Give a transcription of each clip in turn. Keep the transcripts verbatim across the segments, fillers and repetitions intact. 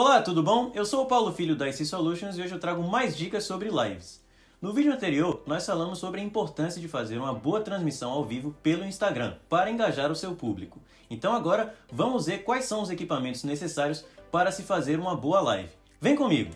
Olá, tudo bom? Eu sou o Paulo Filho da I C Solutions e hoje eu trago mais dicas sobre lives. No vídeo anterior, nós falamos sobre a importância de fazer uma boa transmissão ao vivo pelo Instagram para engajar o seu público. Então agora, vamos ver quais são os equipamentos necessários para se fazer uma boa live. Vem comigo!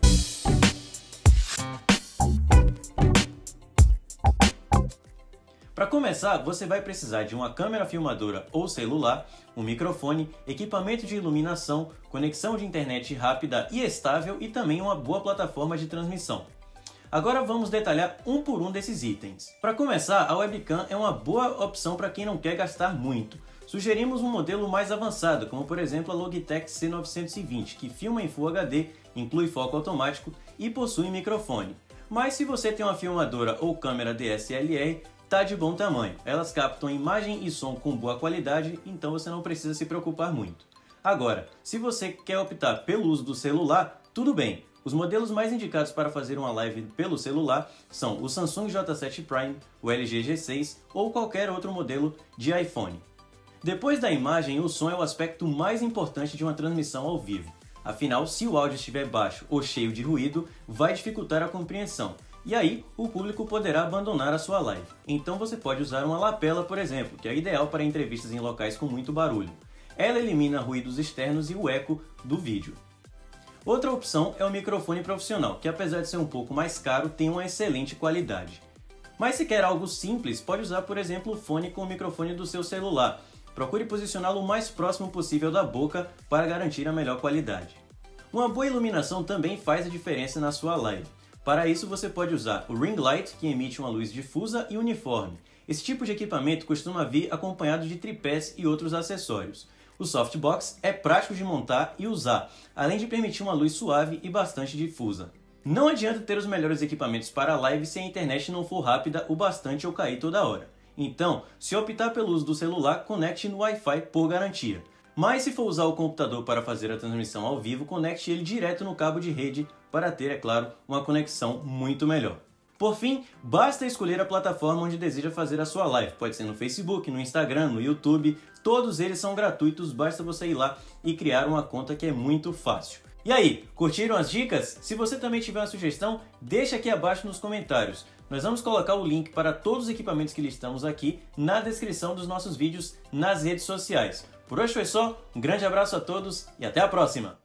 Para começar, você vai precisar de uma câmera filmadora ou celular, um microfone, equipamento de iluminação, conexão de internet rápida e estável e também uma boa plataforma de transmissão. Agora vamos detalhar um por um desses itens. Para começar, a webcam é uma boa opção para quem não quer gastar muito. Sugerimos um modelo mais avançado, como por exemplo a Logitech C novecentos e vinte, que filma em Full H D, inclui foco automático e possui microfone. Mas se você tem uma filmadora ou câmera D S L R, tá de bom tamanho. Elas captam imagem e som com boa qualidade, então você não precisa se preocupar muito. Agora, se você quer optar pelo uso do celular, tudo bem. Os modelos mais indicados para fazer uma live pelo celular são o Samsung J sete Prime, o L G G seis ou qualquer outro modelo de iPhone. Depois da imagem, o som é o aspecto mais importante de uma transmissão ao vivo. Afinal, se o áudio estiver baixo ou cheio de ruído, vai dificultar a compreensão. E aí, o público poderá abandonar a sua live. Então você pode usar uma lapela, por exemplo, que é ideal para entrevistas em locais com muito barulho. Ela elimina ruídos externos e o eco do vídeo. Outra opção é o microfone profissional, que apesar de ser um pouco mais caro, tem uma excelente qualidade. Mas se quer algo simples, pode usar, por exemplo, o fone com o microfone do seu celular. Procure posicioná-lo o mais próximo possível da boca para garantir a melhor qualidade. Uma boa iluminação também faz a diferença na sua live. Para isso você pode usar o ring light, que emite uma luz difusa e uniforme. Esse tipo de equipamento costuma vir acompanhado de tripés e outros acessórios. O softbox é prático de montar e usar, além de permitir uma luz suave e bastante difusa. Não adianta ter os melhores equipamentos para a live se a internet não for rápida o bastante ou cair toda hora. Então, se optar pelo uso do celular, conecte no Wi-Fi por garantia. Mas se for usar o computador para fazer a transmissão ao vivo, conecte ele direto no cabo de rede para ter, é claro, uma conexão muito melhor. Por fim, basta escolher a plataforma onde deseja fazer a sua live. Pode ser no Facebook, no Instagram, no YouTube, todos eles são gratuitos, basta você ir lá e criar uma conta que é muito fácil. E aí, curtiram as dicas? Se você também tiver uma sugestão, deixa aqui abaixo nos comentários. Nós vamos colocar o link para todos os equipamentos que listamos aqui na descrição dos nossos vídeos nas redes sociais. Por hoje foi só, um grande abraço a todos e até a próxima!